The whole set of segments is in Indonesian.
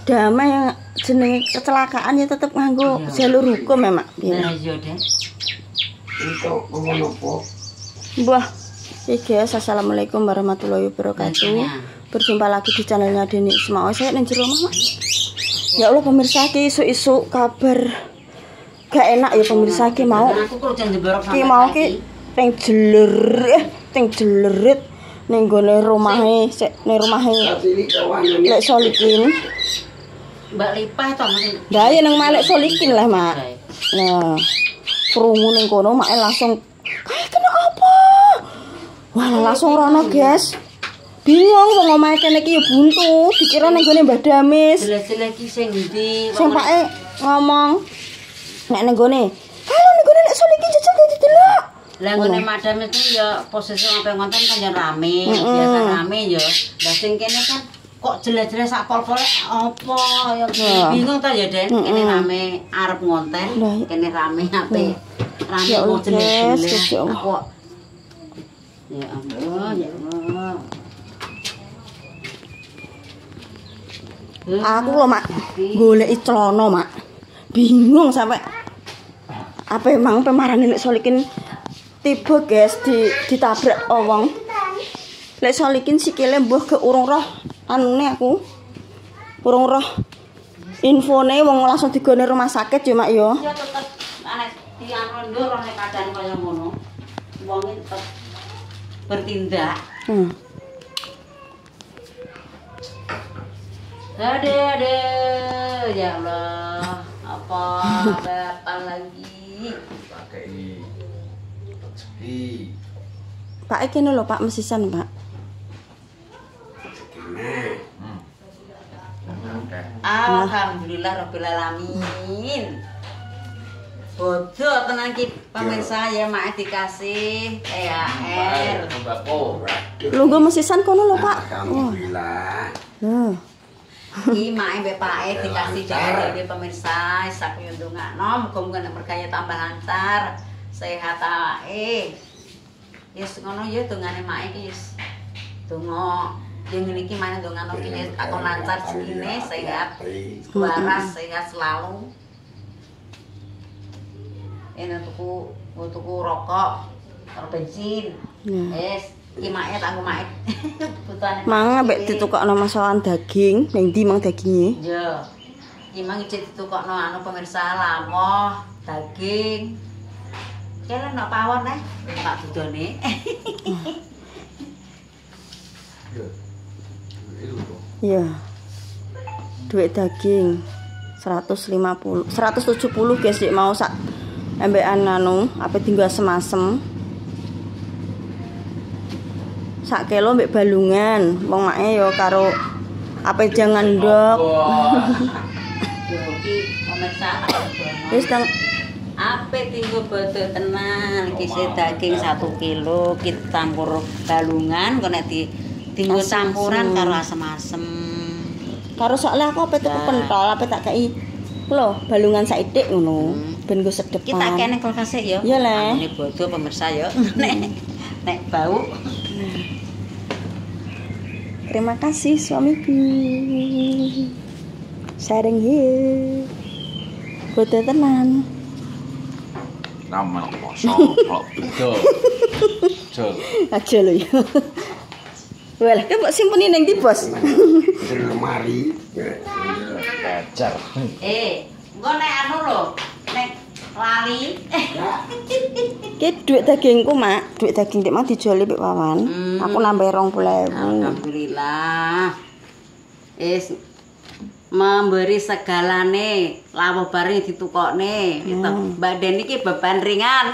damai yang jenenge kecelakaan ya tetep nganggo jalur hukum ya, Mak. Nah, iya, Dek. Untuk ngono apa? Mbah, guys, assalamualaikum warahmatullahi wabarakatuh. Berjumpa lagi di channelnya Deni Ismail. Saya nang jero omah, Mak. Ya Allah pemirsa, ki isu-isu kabar gak enak ya pemirsa, ki mau. Ki mau ki teng jelerit ning gone romahe, sik ning romahe. Lek Solikin. Mbak Lipah to, Mas. Lah ya nang Malek Solikin lah, Mak. Nah, krungu ning kono mak langsung kayak kena apa? Wah, langsung rono, guys. Bingung wong omahe kene iki ya buntu, dikira ning gone Mbah Damis. Jelas-jelas iki sing ndi? Sing pake ngomong nek ning gone. Kalau ning gone Lek Solikin jajal didelok. Lah ngene madam itu ya posisi sampai ngonten kan ya rame, biasa rame ya. Lah sing kene kan kok jelas-jelas sak pol-pole apa ya bingung ta ya, Den. Kene rame arep ngonten, kene rame ape. Rame kok jelas-jelas kok. Ya ampun, ya Allah. Aku lho, Mak, goleki celana, Mak. Bingung sampai apa emang pemarane Lek Solikin tiba, guys, ditabrak wong. Lek Solikin sikile mbuh ke urung roh anune aku. Urung roh infone wong langsung digone rumah sakit ya, Mak ya. Ya tetep anek dianu ndur nek kadang kaya ngono. Wong tetep bertindak. Aduh, ya Allah, apa lagi? Pakai rezeki. Pak kene lho, Pak, mesisan, Pak. Alhamdulillah rabbil alamin. Bodoh tenan ki pemirsa ya, mak dikasih THR. Lho nggo mesisan kono lho, Pak. Alhamdulillah. Nah. Iki mak mbek pake dikasih THR iki pemirsa, sak ndongakno muga-muga nek mergane tambah lancar, sehat awake. Yes ngono ya dongane mak iki wis. Donga yang ngene iki maneh ndongakno ki takon lancar rezekine, sehat, waras, sehat selalu. Enak tuku rokok, bensin. Wis, iki mak tak nggo mak. Mang ambek ditukokno masakan daging, ning ndi mang daginge? Yo. Iki mang ijek ditukokno anu pemirsa lamoh, daging. Kene nak pawon tak dudone. Iya. Duit daging 150, 170 guys, Dik mau sak embekan anu, apa tinggal semasem. Sak kilo mbek balungan, wong make yo karo apa jangan ndok. Yo iki pemirsa Wis tang ape tinggo bodo tenan, kise daging 1 kilo, kita campur balungan kok nek tinggo campuran karo asem-asem. karo soalnya aku apa tuku pentol, apa tak kei lho balungan saidik ngono, ben go sedepan. Kita kene kulkas ya. Iya le. Ini bodo pemirsa ya. Nek bau. Terima kasih suamiku. Sharing here. Bodo tenan. Nama kok betul. Betul. Aja lho ya. Walah, kan mbok simpeni ning ndi, Bos? Di lemari. Kacar. Engko nek anu lho, nek lali. Ki duit dagingku, Mak. Duit daging dik mang dijual mbek Wawan. Aku nambah 20.000. Alhamdulillah. Memberi segalane, lawuh bareng ditukokne. Gitu. Mbak Den iki beban ringan.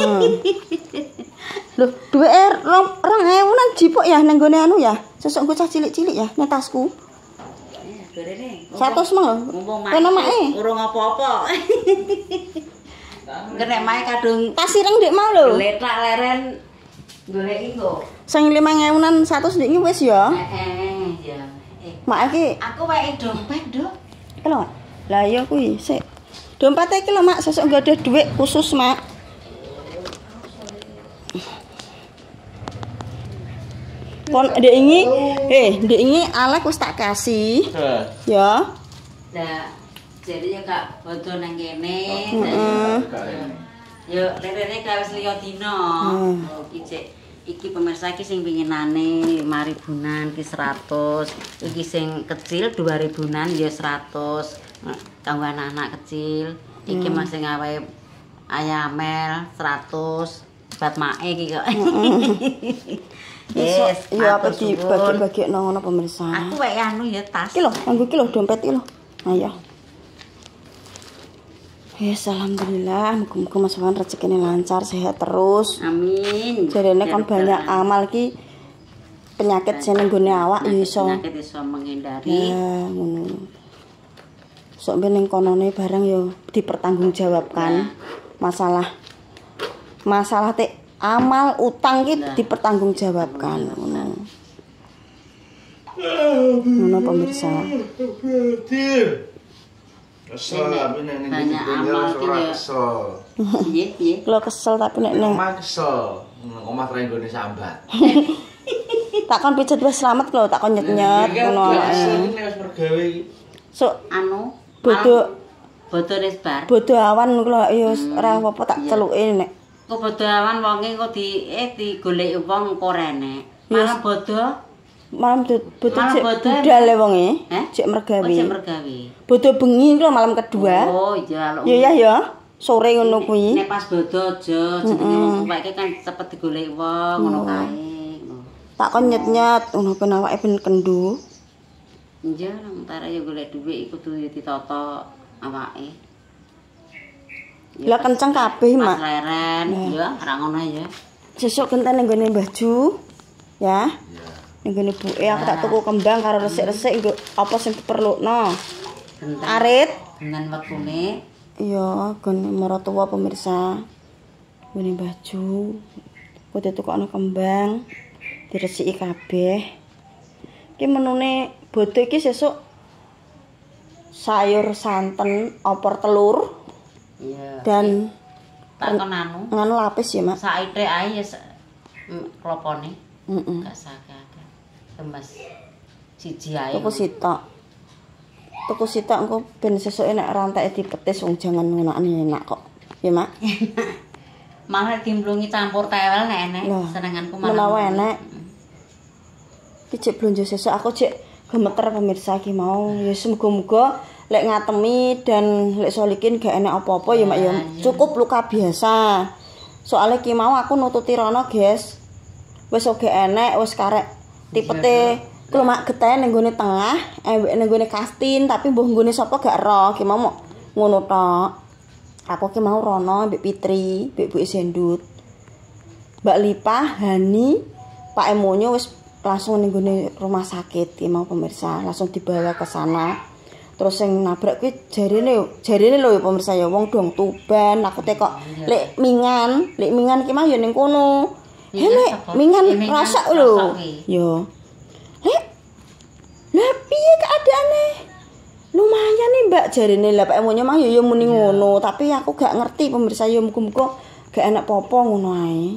Loh, duwe 2.000-an jipuk ya nang gone anu ya. Sesuk nggo cah cilik-cilik ya nang tasku. Berene. 100 mang lho. Mumpung Kene make. urung apa-apa. Nek mae kadung Tas ireng dik mau lho. letak leren goleki nggo. Sing 5.000-an 100 dik iki wis ya. Ya. Mak iki Aku wae dompet, Dok. lho. Lah iya kuwi sik. Dompet iki lho, Mak, sesuk nggo ada duit khusus, Mak. Kon ndek ini Alek wis tak kasih. Ya. Lah jadi ya Kak bodo nang kene. Yo rene gawe liya dina. Iki pemirsa iki sing pinginane 5.000-an ki 100. Iki sing kecil 2.000-an ya 100. Kanggo anak-anak kecil. Iki masih ngawe ayamel 100. Bat mae iki kok. Yes, ya apa dibagi-bagi nang ngono pemirsa. Aku wae anu ya tas. Iki lho, kanggo iki lho dompet iki lho. Ayo. Yes, alhamdulillah, muga-muga Mas Wan rezekine lancar, sehat terus. Amin. Jarene kan banyak amal ki penyakit sing nggone awak ya iso. Penyakit iso menghindari. Ya, ngono. Sok ben ning konone barang ya dipertanggungjawabkan. Masalah amal utang ki dipertanggungjawabkan ngono. Ngono pemirsa. Kesel tapi nek ning amal ki ya. kesel. Nggih. Kalau kesel tapi nek neng Omah kesel. Omah trenggone sambat. takon pijet wis slamet lho, takon nyet-nyet ngono ae. Nek wis mergawe iki. Sok Anu bodo resbar. bodo awan lho ya ora apa-apa tak celuke nek. Kok bodo awan wonge kok digoleki wong kok rene. Malah bodo Malam bodo Malam cek bodo budal e wonge. Cek Oh, mergawe. jam mergawe. Bodo bengi lho malam kedua. Oh, iya lho. Ya ya, sore ngono kuwi. Nek pas bodo aja jenenge wong tuweke kan cepet digoleki wong ngono kae. Takon nyet-nyet ngono ben awake ben kendu. Iya, nang ya golek dhuwit iku kudu ditata awake. Lah kenceng kabeh, Mas Mak. leren, ya ora ngono ya. Sesuk genten ning gone Mbah Ju. Ya. Ning gone buke aku tak tuku kembang karo resik-resik nggo apa sing diperlukno. Genten Arit. dengan wektune Iya, gone maratuwa pemirsa. Gone Mbah Ju. Kudu tukokno kembang. Diresiki kabeh. Ki menune bodo iki sesuk sayur santen opor telur iya. dan Tak kon anu, nganu lapis ya, Mak. saithik ae ya klopone. Heeh. Gak sakake. Temes siji ae. Tuku sitok engko ben sesuk nek ranteke dipetis wong jangan ngunakne enak kok. Ya, Mak. Malah dimblungi campur tewel nek enek. Lah, Senenganku menawa enek. Ki cek blonjo sesuk aku cek gemeter pemirsa ki mau. Ya semoga-moga lek ngatemi dan lek solikin gak enek apa-apa ya Mak ya. Cukup luka biasa. Soalnya ki mau aku nututi rono, guys. Wis oge enek, wis karek tipete klumak getahe ning gone tengah, ning gone kastin, tapi mbuh nggone sapa gak ero. Ki mau ngono tok. Aku ki mau rono mbek Fitri, mbek Bu Sendut. Mbak Lipa, Hani, Pak Emonyo wis langsung ning gone rumah sakit ki mau pemirsa, langsung dibawa ke sana. Terus sing nabrak kuwi jarine lho ya pemirsa ya wong dong Tuban, aku kok lek mingan ki mah ya ning kono. Lek mingan rasak lho. Yo. Lek. Lah piye keadaane? Lumayan nih Mbak jarine lah Pak Emonyo mah ya muni ngono, tapi aku gak ngerti pemirsa ya muga-muga gak enak popo ngono ae.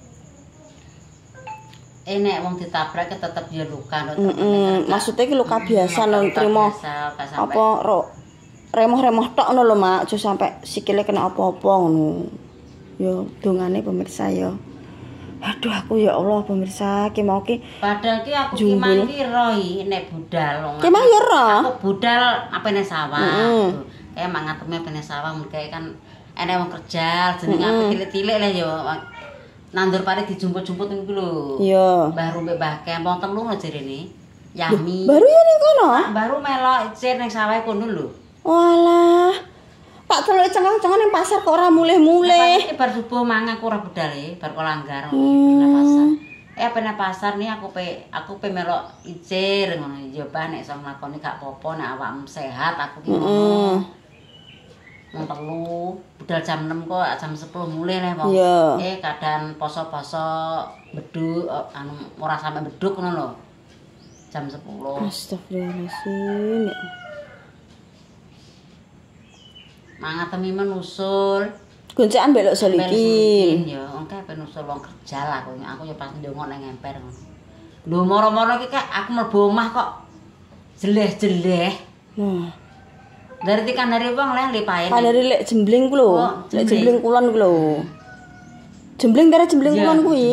Nek wong ditabrak tetep ya luka lho. Maksudnya ki luka biasa lho trimo. Apa remoh-remoh tok ngono lho Mak, aja sampe sikile kena apa-apa ngono. Yo dongane pemirsa ya. Aduh aku ya Allah pemirsa ki mau ki padahal ki aku ki mangki rohi nek budal wong. Ki mah ya ro. Aku budal apene sawah. Kayak mangateme apene sawah mengke kan enek wong kerja jenenge ape tilik-tilik lah ya. Nandur pare dijumput-jumput niku lho. Iya. Baru mbek Mbah Kem wong telu lho jarene. Yami. Baru ya ning kono? Baru melok icir ning sawah kono lho. Walah. Pak teluk cengeng-cengeng ning pasar kok ora mulih-mulih. Iki bar subuh mangan aku ora budale, bar kolanggar nang pasar. Apene pasar nih aku pe melok icir ngono ya bah nek iso nglakoni gak apa-apa nek awakmu sehat aku ki ngono. Wong telu budal jam 6 kok jam 10 mulih le wong. Kadang poso-poso beduk anu ora sampe beduk ngono lho. Jam 10. Astagfirullahaladzim. Mangatemi menusul. Goncekan belok solikin. Ya, engke ape nusul wong kerja lah aku ya pas ndongok nang emper ngono. Lho moro-moro iki Kak aku mlebu omah kok jeleh-jeleh. Nah. Dari tekan dari wong lipain. Kandhane lek jembling ku lho. Lek jembling kulon ku lho. Jembling dari jembling kulon kuwi.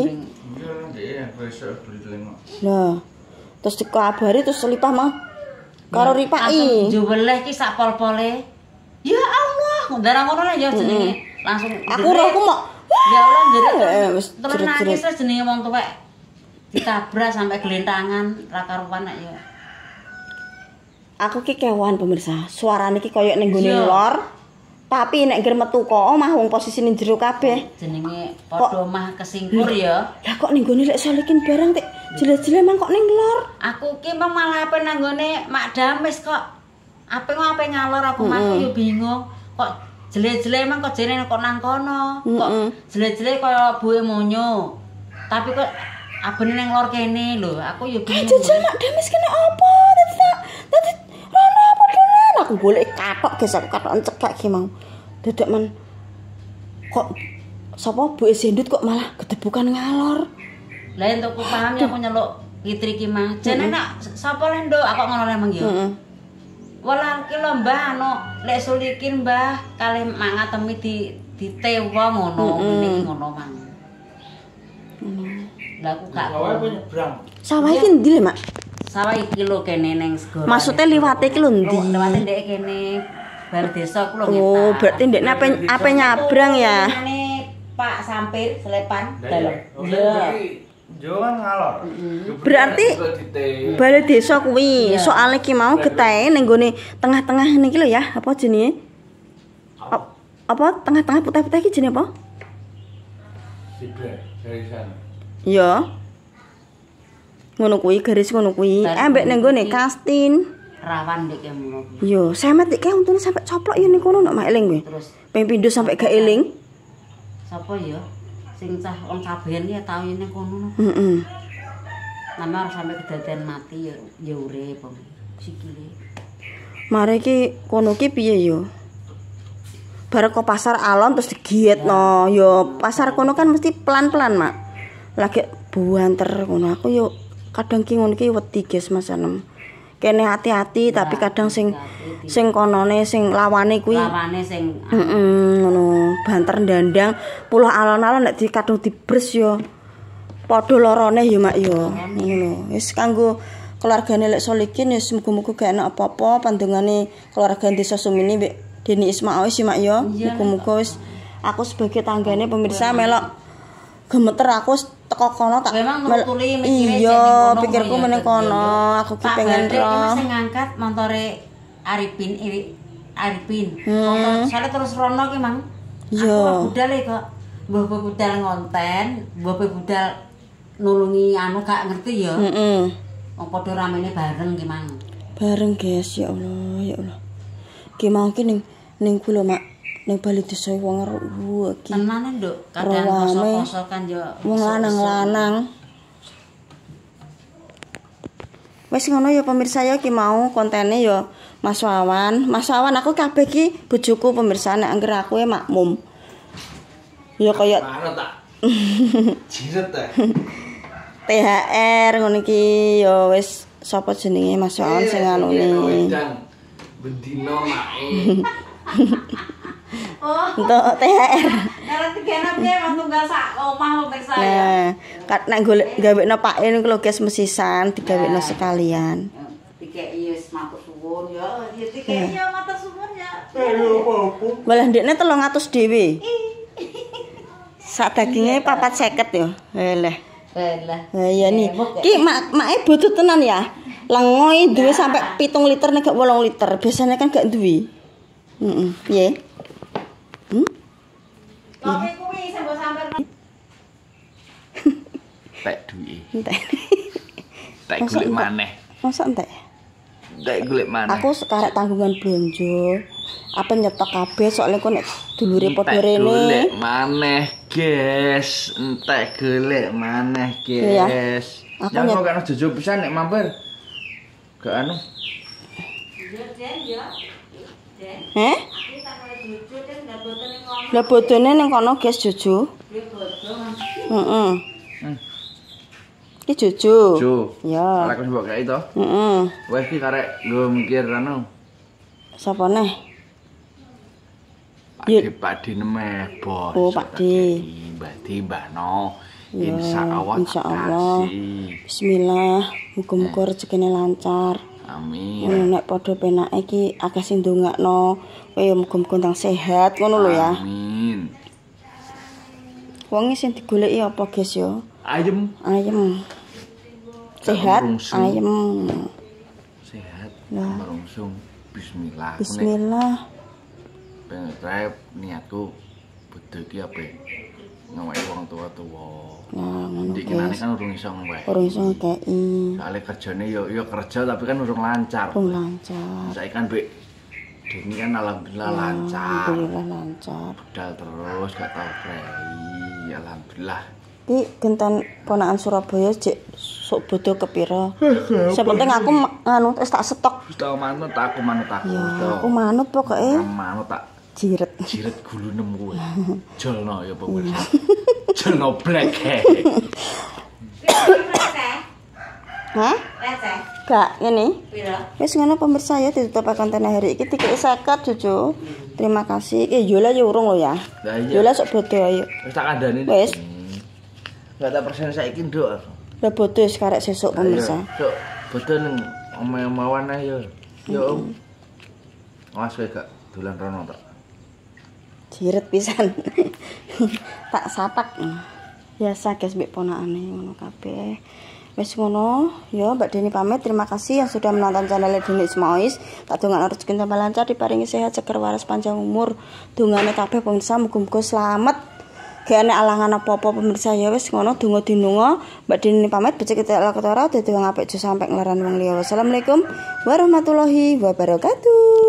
Nah, terus dikabari terus lipah mah karo ripaki. Juweleh ki sak pol-pole. Ya Allah, ndarang ngono lah ya jenenge. Langsung Aku mau ya Allah njerit. wis Terus nangis wis jenenge wong tuwek. Ditabrak sampai gelentangan ra karuan nek ya. Aku ki kewan pemirsa. Suarane ki koyo ning gone lor. Tapi nek ngger metu kok omah wong posisine jero kabeh. Jenenge padha omah kesingkur ya. Lah kok ning gone lek solikin barang tik jele-jele mang kok ning lor. Aku ki malah ape nang gone Mak Damis kok. Ape ngalor aku maku yo bingung. Kok jele-jele emang kok jene kok nang kono. Kok jele-jele kaya buwe monyo. Tapi kok abene ning lor kene lho. Aku yo bingung. Jajal Mak Damis kene apa? Dadi rono apa dolan. Aku golek katok guys, aku katokan cekak ki mau. Dadak men kok sapa Bu Sendut kok malah gedebukan ngalor. Lah entuk ku paham ya aku nyeluk Fitri ki mah. Jane nak sapa le nduk aku ngono le emang ya. Walang ki lho Mbah anu lek sulikin Mbah kalih mangatemi ditewa ngono ngene ngono mang. Lah aku gak Sawah apa nyebrang? Sawah iki ndi le, Mak? sawah iki lho kene ning segoro. Maksudnya liwate iki lho ndi? Lewate ndek kene bar desa ku lho ngetan. Oh, berarti ndekne ape nyabrang ya? Ini Pak Sampir Selepan Dalam. Iya. Jo kan ngalor. Berarti balai desa kuwi. Soale ki mau getahe ning gone tengah-tengah niki lho ya, apa jenenge? Apa tengah-tengah putih-putih iki jenenge apa? Sibek dari sana. Ya. Ngono kuwi garis ngono kuwi. Ambek ning gone Kastin. Rawan ndek kene. Yo, semet iki untune sampe coplok ya ning kono nek mak eling kowe. Terus Ping pindho sampe gak eling. sapa ya? Sing cah wong kabehan ya tau ning kono. Heeh. Nama harus sampai kedadian mati ya urip wong sikile. Mare iki kono ki piye yo? Bareng ke pasar alon terus digietno. Yo pasar kono kan mesti pelan-pelan, Mak. Lagi buanter kono aku yo kadang ki ngono ki wedi guys Mas Anem. Kene hati-hati tapi kadang sing konone sing lawane kuwi Lawane sing ngono banter ndandang puluh alon-alon nek dikadung dibres yo padha lorone yo Mak yo ngono wis kanggo keluargane Lek Solikin ya muga-muga gak enak apa-apa pandengane keluarga Desa Sumini mbek Deni Ismail sih Mak yo muga-muga wis aku sebagai tanggane pemirsa melok gemeter aku teko kono tak iya pikirku meneng kono aku ki pengen roh sing ngangkat montore Arifin soalnya terus rono ki Mang aku budal kok mbah budal ngonten mbah budal nulungi anu gak ngerti ya wong padha ramene bareng ki Mang bareng guys ya Allah ki mau ki ning kula Mak ning bali desa wong iki tenane nduk kadang poso-poso kan yo wong lanang-lanang wis ngono ya pemirsa ya ki mau kontene ya Mas Wawan aku kabeh ki bojoku pemirsa nek angger aku makmum ya kaya Mana tak? Jiret ta. THR ngono iki ya wis sapa jenenge Mas Wawan sing anune bendino mae. Oh, untuk THR. Nek digene piye wong tunggal sak omah pemirsa ya. Nah, nek golek gawekno pake niku lho guys mesisan digawekno sekalian. Dikeki wis matur suwun ya, dikeki ya matur suwun ya. Ayo apa? Malah ndekne 300 dhewe. Sak daginge 450 ya. Eleh. Lah. Lah iya nih. Ki make bodho tenan ya. Lengoe duwe sampai 7 liter nek gak 8 liter. Biasanya kan gak duwe. Heeh. Piye? Kopi kuwi sing mbok samper. Tek duwe. Entek. Tek golek maneh. Masa entek? Tek golek maneh. Aku sekarang tanggungan blonjo. Apa nyetok kabeh soalnya kok nek dulure padha rene. Golek maneh, guys. Entek golek maneh, guys. Yang kok kan jojo pisan nek mampir. Gak anu. Heh? Lah bodone ning kono guys Jojo. Heeh. Iki Jojo. Jo. Ya. Lek wis mbok gawe to. Heeh. Wes iki karek nggo mikir anu. Sapa neh? Pak D nemeh bos. Oh, Pak D. Mbak D Mbahno. Ya, Insyaallah. insyaallah. Bismillah, muga-muga rezekine lancar. Amin. Nek padha penake iki akeh sing ndongakno, kowe ya muga-muga ndang sehat ngono lho ya. Amin. Wonge sing digoleki apa, guys ya? Ayem. Ayem. Sehat, ayem. Sehat. Nah. Merungsung. Bismillah. Bismillah. Pengen niatku bedo iki apa? Ngawake wong tua-tua. Nah, ngono Dik kenane kan urung iso ngewek. Urung iso ngekeki. Soale kerjane yo kerja tapi kan urung lancar. Urung lancar. Saiki kan Bek Deni kan alhamdulillah lancar. Alhamdulillah lancar. Budal terus gak tau prei. Alhamdulillah. Iki genten ponakan Surabaya jek sok bodo kepira. Sepenting aku anu wis tak stok. Wis tau manut aku. Ya, aku manut pokoke. Manut tak Jiret. jiret gulunem kuwi. Jolno ya pemirsa. Jolno black. Hah? Receh. Gak ngene. Pira? Wis ngono pemirsa ya ditutup konten hari iki 350 Cucu. Terima kasih. Yola ya urung lho ya. Lah iya. Yola sok bodo ayo. Wis tak kandhani. Wis. Gak tak persen saiki nduk. Lah bodo wis karek sesuk pemirsa. Sok bodo ning omahe-omahan ae yo. Yo Om. Awas kowe gak dolan rono tak. Jiret pisan. Tak sapak. Biasa guys mbek ponakane ngono kabeh. Wis ngono, ya Mbak Deni pamit. Terima kasih yang sudah menonton channel Deni Ismois. Tak dongakno rezeki tambah lancar, diparingi sehat, seger waras, panjang umur. Dongane kabeh pemirsa muga-muga slamet. Gak ana alangan apa-apa pemirsa ya wis ngono donga dinunga. Mbak Deni pamit becik kita ketara dadi wong apik aja sampe nglaran wong liya. Wassalamualaikum warahmatullahi wabarakatuh.